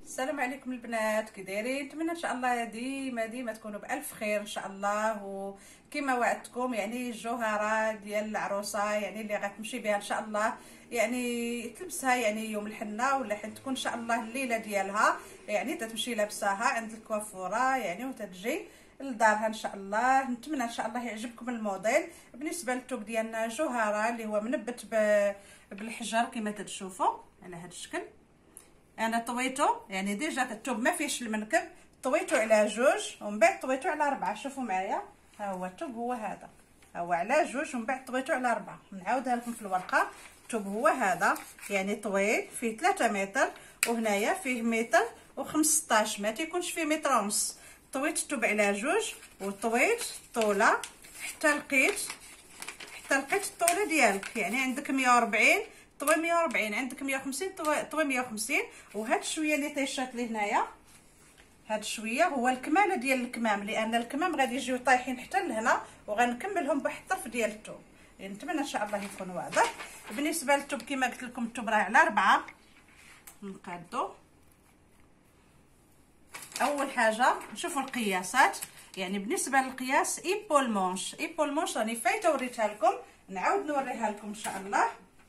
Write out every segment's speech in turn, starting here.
السلام عليكم البنات، كي دايرين؟ نتمنى ان شاء الله ديما تكونوا بالف خير ان شاء الله. وكما وعدتكم يعني الجوهره ديال العروسه يعني اللي غتمشي بها ان شاء الله، يعني تلبسها يعني يوم الحنه ولا حين تكون ان شاء الله الليله ديالها، يعني تتمشي لابساها عند الكوافوره يعني وتتجي لدارها ان شاء الله. نتمنى ان شاء الله يعجبكم الموديل. بالنسبه للثوب ديالنا جوهره اللي هو منبت بالحجر كما تشوفوا على هذا الشكل. انا طويته يعني ديجا الثوب ما فيهش المنكب، طويته على جوج ومن بعد طويته على 4. شوفوا معايا، ها هو الثوب هو هذا، هو على جوج ومن بعد طويته على 4. نعاودها لكم في الورقه. الثوب هو هذا يعني طويل، فيه 3 متر وهنايا فيه متر و15، ما تيكونش فيه متر ونص. طويت الثوب على جوج وطويت طوله حتى لقيت الطوله ديالك، يعني عندك 140 طوي 140، عندك 150 طوي 150. وهاد شويه اللي طيشات لي هنايا، هاد شويه هو الكماله ديال الكمام، لان الكمام غادي يجيو طايحين حتى لهنا وغنكملهم بواحد الطرف ديال الثوب. يعني نتمنى ان شاء الله يكون واضح. بالنسبه للثوب كما قلت لكم الثوب راه على 4. نقادو اول حاجه نشوفوا القياسات. يعني بالنسبه للقياس ايبول مونش راني فايته وريتها لكم، نعاود نوريها لكم ان شاء الله.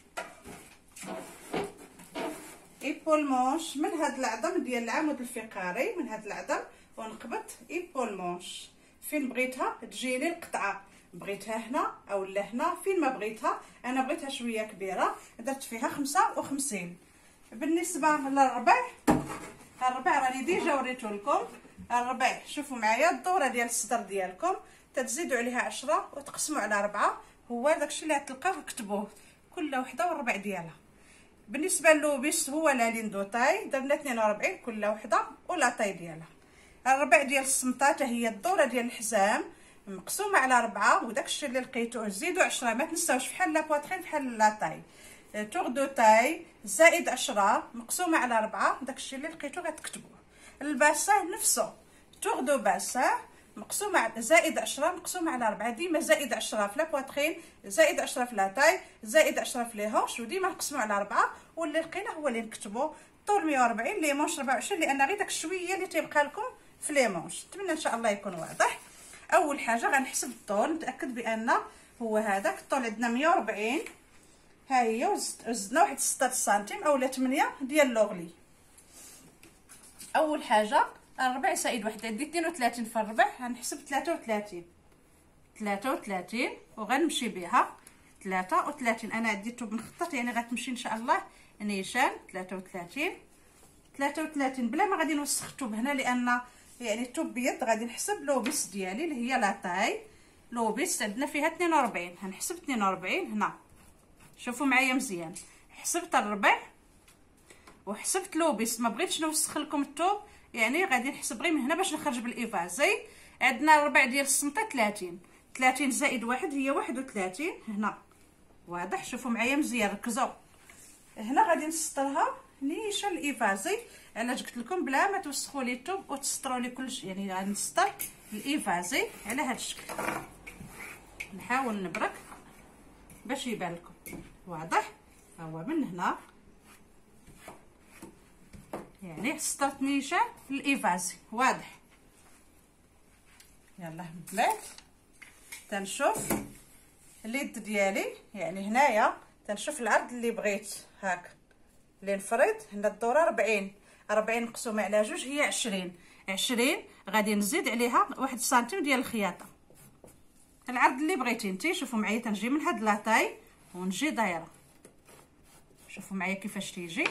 ايبول مونش من هاد العظم ديال العمود الفقري، من هاد العظم ونقبط ايبول مونش. فين بغيتها تجيني القطعه، بغيتها هنا او لا هنا، فين ما بغيتها. انا بغيتها شويه كبيره درت فيها 55. بالنسبه للربع، الربع راني ديجا وريته لكم. الربع شوفوا معايا الدوره ديال الصدر ديالكم تتزيدوا عليها 10 وتقسموا على 4. هو داكشي اللي غتلقاوه كتبوه كل وحده والربع ديالها. بالنسبه للوبيس هو لا ليندو تاي درنا 42 كل وحده ولا طاي ديالها. الربع ديال السمطه هي الدوره ديال الحزام مقسومه على 4، وداكشي اللي لقيتوه زيدوا 10، ما تنساوش بحال لا بواترين بحال لا طاي. تور دو تاي زائد 10 مقسومه على 4، داكشي اللي لقيتوه غتكتبوه. الباسان نفسه تور دو باسان مقسومه زائد 10 مقسومه على 4، ديما زائد 10 في لا بواترين، زائد 10 في لا تاي، زائد 10 في لي هونش، وديما نقسموا على 4. واللي لقينا هو اللي نكتبوا. طول 140، لي مونش 24، لان غير داك الشويه اللي تيبقى لكم في لي مونش. نتمنى ان شاء الله يكون واضح. اول حاجه غنحسب الطول، نتاكد بان هو هذاك الطول عندنا 140. ها هي وزدنا واحد 6 سنتيم اولا 8 ديال لوغلي. اول حاجه الربع زائد واحد، عندي 32 في الربع، غنحسب 33 وغنمشي بها 33. انا عندي الثوب مخطط يعني غتمشي ان شاء الله نيشان 33 بلا ما غادي نوسخ الثوب هنا، لان يعني الثوب بيض. غادي نحسب لوبيس ديالي اللي هي لا تاي. لوبيس عندنا فيها 42، غنحسب 42 هنا. شوفوا معايا مزيان، حسبت الربع وحسبت لوبيس، ما بغيتش نوسخ لكم الثوب، يعني غادي نحسب غير من هنا باش نخرج بالايفازي. عندنا الربع ديال السمطه 30 زائد واحد هي 31 هنا. واضح؟ شوفوا معايا مزيان، ركزوا هنا. غادي نسطرها نيشان الايفازي، علاش قلت لكم بلا ما توسخوا لي الثوب وتسطروا لي كلشي. يعني غادي نسطر الايفازي على هذا الشكل. نحاول نبرك باش يبان لكم واضح. هو من هنا يعني سطرت نيشان الايفازي واضح. يلا من بعد تنشوف اليد ديالي، يعني هنايا تنشوف العرض اللي بغيت. هاك اللي نفرض هنا الدوره 40 مقسومه على جوج هي 20 غادي نزيد عليها 1 سنتيم ديال الخياطه. العرض اللي بغيتي نتي. شوفوا معايا تنجي من هاد لاطاي ونجي دايره. شوفوا معايا كيفاش تيجي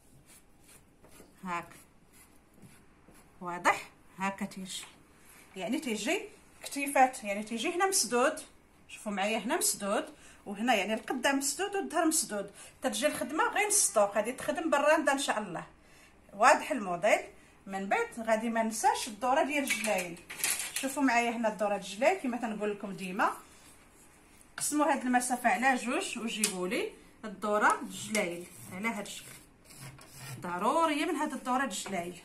هاك واضح. هاكا تيجي يعني تيجي كتيفات، يعني تيجي هنا مسدود. شوفوا معايا هنا مسدود وهنا يعني القدام مسدود والظهر مسدود. تتجي الخدمه غير نسطو، غادي تخدم بالرانده ان شاء الله. واضح الموديل. من بعد غادي ما ننساش الدوره ديال الجلايل. شوفوا معايا هنا الدوره ديال الجلايل كما تنقول لكم ديما، قسموا هاد المسافه على جوج وجيبوا لي الدوره الجلايل على هاد الشكل. ضروريه من هاد الدوره الجلايل.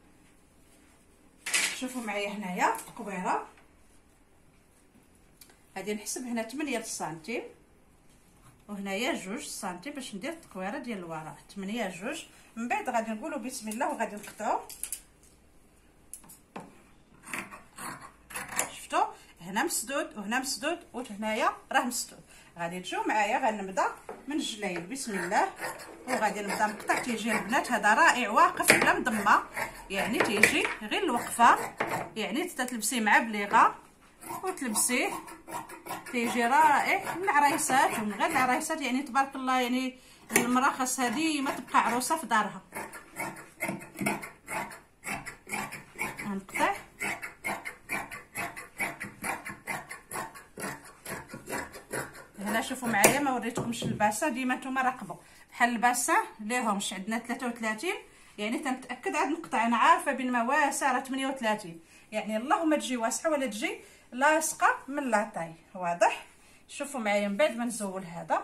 شوفوا معايا هنايا القبيره غادي نحسب هنا 8 سنتيم وهنايا 2 سنتيم باش ندير التقويره ديال الوراء. 8 2. من بعد غادي نقولوا بسم الله وغادي نقطعوا. شفتوا هنا مسدود وهنا مسدود وهنايا راه مسدود. غادي تجيو معايا غنبدا من الجلايل بسم الله وغادي نبدا نقطع. تيجي البنات هذا رائع واقف بلا مضمه، يعني تيجي غير الوقفه، يعني تتلبسيه مع بليغه وتلبسيه تيجي رائع للعرايسات ومن غير العرايسات. يعني تبارك الله، يعني المراه خاصها ديما تبقى عروسه في دارها. غنقطع هنا. شوفوا معايا ما وريتكمش الباسه، ديما نتوما راقبوا بحال الباسه ليهمش عندنا 33، يعني تنتاكد عاد نقطع. انا عارفه بين ما واسع راه 38، يعني اللهم تجي واسعه ولا تجي لاصقه من لاطاي. واضح؟ شوفوا معايا من بعد ما نزول هذا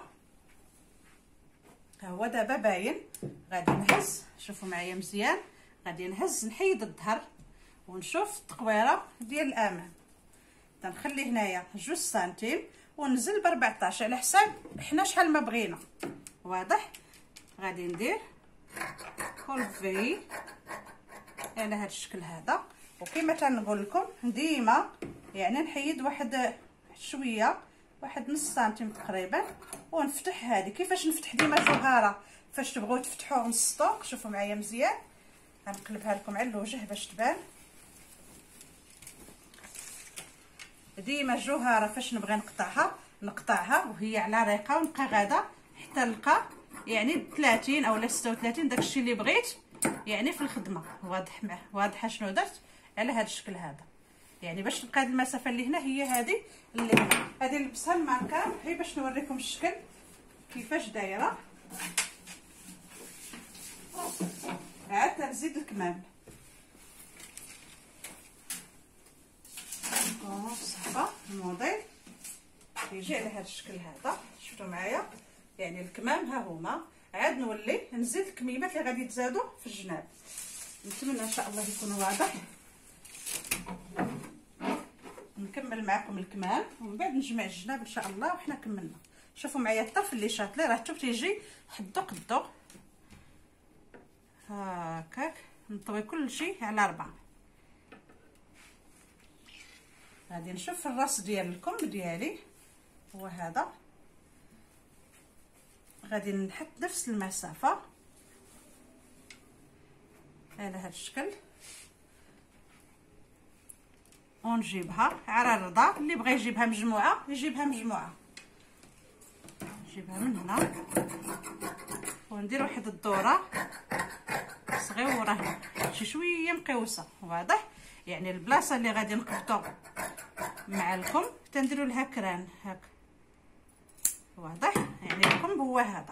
ها هو دابا باين. غادي نهز، شوفوا معايا مزيان، غادي نهز نحيد الظهر ونشوف التقويره ديال الامام. تنخلي هنايا 2 سنتيم ونزل ب 14 على حساب حنا شحال ما بغينا. واضح؟ غادي ندير كولفي على هذا الشكل هذا. وكما تنقول لكم ديما يعني نحيد واحد شويه، واحد نص سنتيم تقريبا، ونفتح. هذه كيفاش نفتح ديما جوهره فاش تبغوا تفتحوا ونسطوا. شوفوا معايا مزيان، غنقلبها لكم على الوجه باش تبان. ديما الجوهره فاش نبغي نقطعها وهي على ريقه ونبقى غاده حتى نلقى يعني 30 اولا 36 داكشي اللي بغيت يعني في الخدمه. واضحه شنو درت على هذا الشكل هذا، يعني باش تبقى هذه المسافه اللي هنا هي هذه اللي هذه نلبسها الماركه هي باش نوريكم الشكل كيفاش دايره. عاد تنزيد الكمام صافا. الموديل يجي على هذا الشكل هذا. شفتوا معايا يعني الكمام ها هما. عاد نولي نزيد الكميمات اللي غادي يتزادوا في الجناب. نتمنى ان شاء الله يكون واضح. نكمل معكم الكمام ومن بعد نجمع الجناب ان شاء الله وحنا كملنا. شوفوا معايا الطرف اللي شاطلي راه حتى تيجي حدو قدو هكاك. نطوي كل شيء على 4. غادي نشوف الراس ديال الكم ديالي هو هذا. غادي نحط نفس المسافه على هذا الشكل ونجيبها على الرضا. اللي بغى يجيبها مجموعه يجيبها مجموعه. نجيبها من هنا وندير واحد الدوره صغيره هنا شي شويه مقوسه. واضح؟ يعني البلاصه اللي غادي نقبطو مع الكم تنديروا لها كران هاك. واضح؟ يعني الكم هو هذا.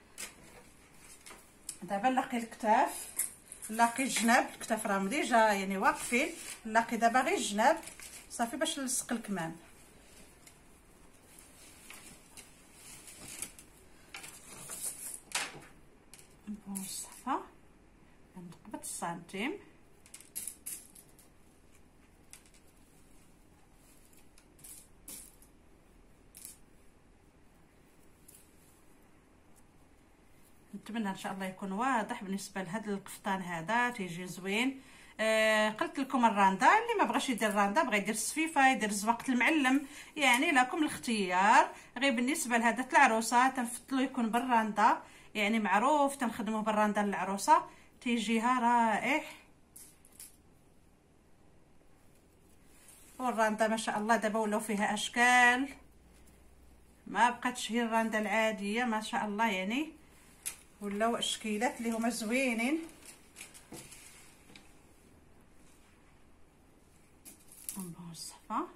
دابا نلاقي الكتاف، نلاقي الجناب. الكتاف راهم ديجا يعني واقفين، نلاقي دابا غير الجناب صافي باش نلصق الكمام. صافا نقبط السنتيم نتمنى ان شاء الله يكون واضح بالنسبه لهذا القفطان هذا. تيجي زوين. قلت لكم الراندا، اللي ما بغاش يدير الراندا بغى يدير الصفيفه يدير الزواقط المعلم، يعني لكم الاختيار. غير بالنسبه لهذا العروسه تنفضلوا يكون بالراندا، يعني معروف تنخدموا بالراندا للعروسه تيجيها رائع. والراندا ما شاء الله دابا ولاو فيها اشكال، ما بقاتش هي الراندا العاديه ما شاء الله، يعني ولاو اشكيلات اللي هما زوينين. صافا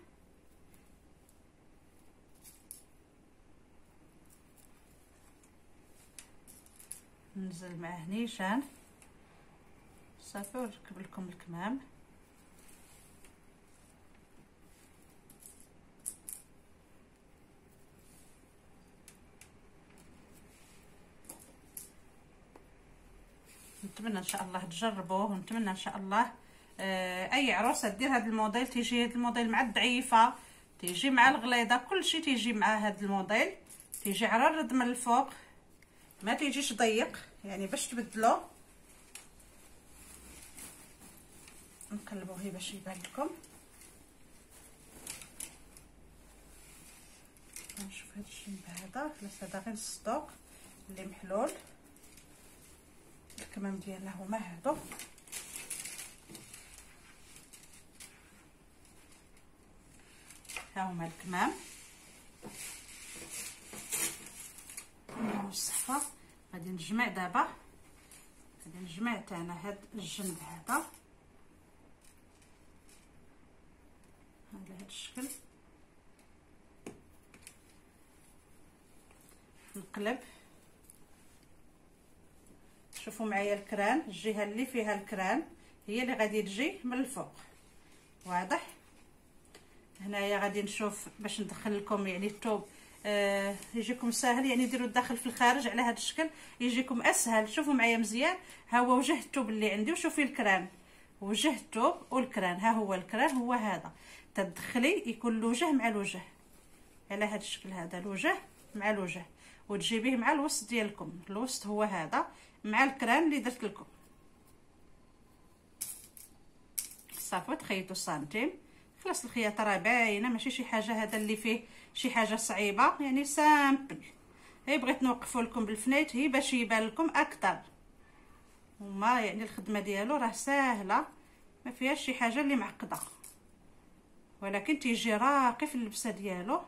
ننزل معاه نيشان صافي ونركب لكم الكمام. نتمنى ان شاء الله تجربوه، ونتمنى ان شاء الله اي عروسه دير هذا الموديل. تيجي هذا الموديل مع الضعيفه، تيجي مع الغليظه، كل شيء تيجي مع هذا الموديل. تيجي على الرد من الفوق، ما تيجيش ضيق، يعني باش تبدلو نقلبوه باش يبان لكم. نشوف هاد الجنب هذا، خلاص هذا غير الصدوق اللي محلول، الكمام ديالنا هما هادو. ها هما الكمام والصحفه. غادي نجمع دابا، غادي نجمع حتى انا هاد الجنب هذا على هاد الشكل، نقلب. شوفوا معايا الكران، الجهه اللي فيها الكران هي اللي غادي تجي من الفوق، واضح؟ هنايا غادي نشوف باش ندخل لكم يعني الثوب يجيكم ساهل، يعني ديروا الداخل في الخارج على هذا الشكل يجيكم اسهل. شوفوا معايا مزيان، ها هو وجه الثوب اللي عندي، وشوفي الكران، وجه الثوب والكران، ها هو الكران هو هذا. تدخلي يكون الوجه مع الوجه على هذا الشكل، هذا الوجه مع الوجه، وتجيبيه مع الوسط ديالكم. الوسط هو هذا مع الكران اللي درت لكم. صافي تخيطوا سنتيم، خلاص الخياطه راه باينه، ماشي شي حاجه هذا اللي فيه شي حاجه صعيبه، يعني سامبل. هي بغيت نوقفوا لكم بالفنيت هي باش يبان لكم اكثر، وما يعني الخدمه ديالو راه ساهله، ما فيهاش شي حاجه اللي معقده، ولكن تيجي راقي في اللبسه ديالو.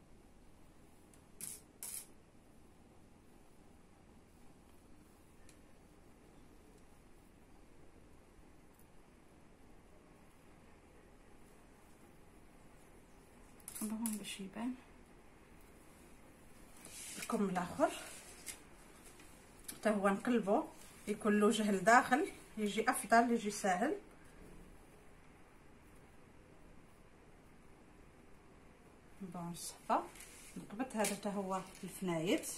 نقلبوه باش يبان الكم الاخر حتى هو، نقلبو يكون الوجه لداخل، يجي افضل، يجي ساهل. بون صافا نقبط هذا حتى هو الفنايت.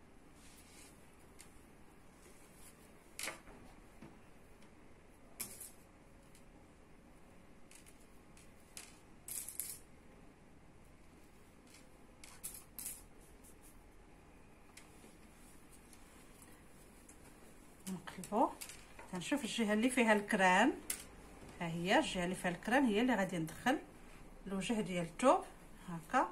نقلبو تنشوف الجهه اللي فيها الكران، ها هي الجهه اللي فيها الكران هي اللي غادي ندخل الوجه ديال الثوب هكا،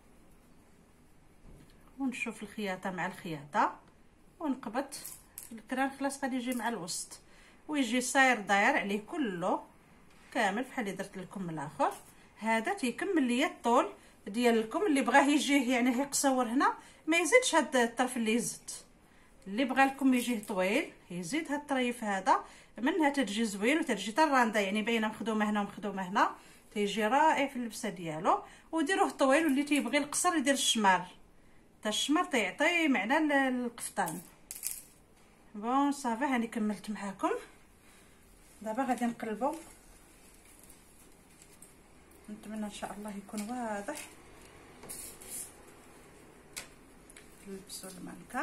ونشوف الخياطه مع الخياطه ونقبط الكران. خلاص غادي يجي مع الوسط ويجي صاير داير عليه كله كامل بحال اللي درت لكم الاخر. هذا تيكمل ليا الطول ديال الكم. اللي بغاه يجيه يعني يقصور هنا ما يزيدش هاد الطرف اللي زدت، اللي بغى لكم يجيه طويل يزيد هاد الطريف هذا، منها تتجي زوين وتتجي حتى الرانده يعني باينه مخدومه هنا ومخدومه هنا، تيجي رائع في اللبسه ديالو. وديروه طويل، واللي تيبغي القصر يدير الشمار، حتى الشمار تيعطي معنى القفطان. بون صافي هاني كملت معاكم. دابا غادي نقلبو، نتمنى ان شاء الله يكون واضح. نلبسو المانكا،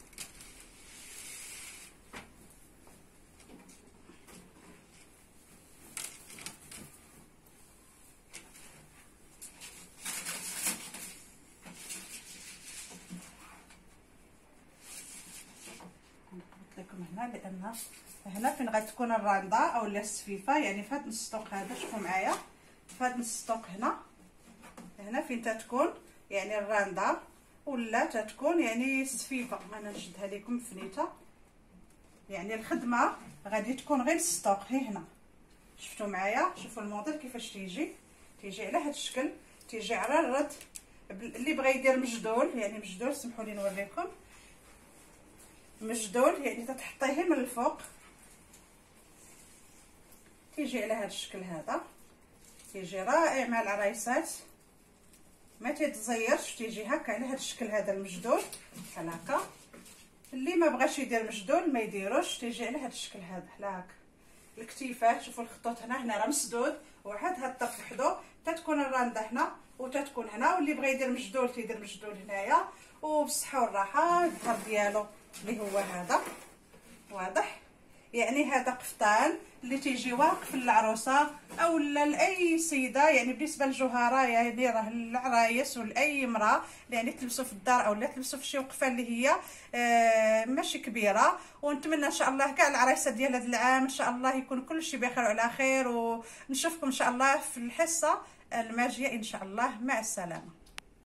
لكم هنا لان هنا فين غتكون الرانده او السفيفه، يعني في هذا السطوق هذا. شوفوا معايا في هذا السطوق هنا فين تتكون يعني الرانده ولا تتكون يعني السفيفه. انا نشدها لكم فنيته، يعني الخدمه غادي تكون غير السطوق هي هنا. شفتوا معايا؟ شوفوا الموديل كيفاش تيجي على هذا الشكل، تيجي على الرد. اللي بغى يدير مجدول، يعني مجدول سمحوا لي نوريكم مجدول، يعني تتحطيه من الفوق تيجي على هذا الشكل هذا، تيجي رائع مع العرايسات، ما تيتزيرش، تيجي هكا على هذا الشكل هذا المجدول بحال هكا. اللي ما بغاش يدير مجدول ما يديروش، تيجي على هذا الشكل هذا بحال هكا. الكتيفات شوفوا الخطوط هنا راه مسدود، واحد هاد الطرف وحده تتكون الرانده هنا وتتكون هنا. واللي بغى يدير مجدول تيدير مجدول هنايا، وبالصحه والراحه. الظهر ديالو اللي هو هذا واضح، يعني هذا قفطان اللي تيجي واقف للعروسه او لاي سيده، يعني بالنسبه للجوهره يعني راه للعرايس ولاي امراه يعني تلبسوا في الدار او لا تلبسوا في شي وقفه اللي هي ماشي كبيره. ونتمنى ان شاء الله كاع العرايسه ديال هذا العام ان شاء الله يكون كل شيء بخير وعلى خير، ونشوفكم ان شاء الله في الحصه الماجيه ان شاء الله. مع السلامه.